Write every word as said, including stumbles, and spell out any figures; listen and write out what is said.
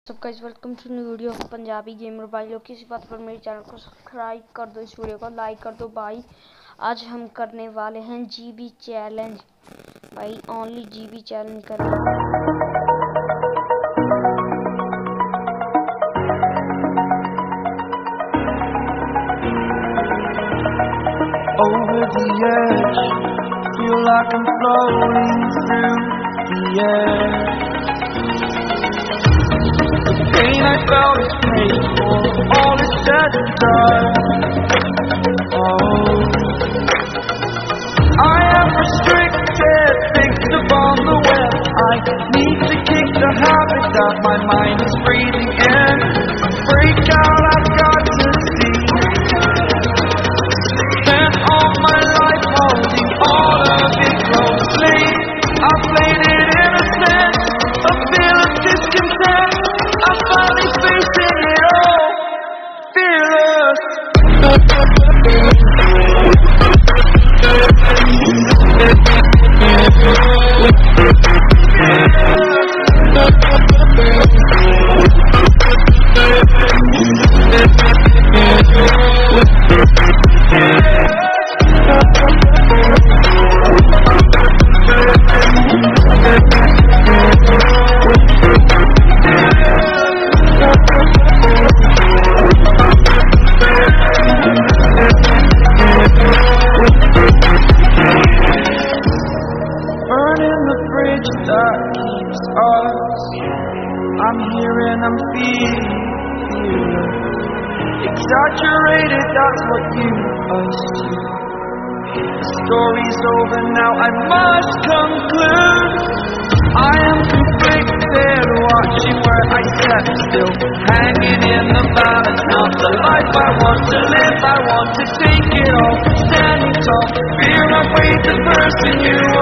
सब guys welcome to new video of Punjabi gamer. भाई लोग किसी बात पर मेरे चैनल को सब्सक्राइब कर दो, इस वीडियो को लाइक कर दो। भाई आज हम करने वाले हैं जीबी चैलेंज। भाई ओनली जीबी चैलेंज करेंगे। Over the edge, feel like I'm floating through the air. The pain I felt is paid for, all is said and done. Oh, I am restricted, fixed upon the web. I need to kick the habit that my mind is breathing in. Break out, I've got to see. All my life holding all of it closely, I played it innocent, a feel of discontent. I'm finally facing it all, fearless. Burning the bridge that keeps us. I'm here and I'm feeling fearless. Exaggerated, that's what you assume. The story's over now, I must conclude. I am conflicted, watching where I step still, hanging in the balance. Not the life I want to live, I want to take it all. Standing tall, fear I've weighed the person you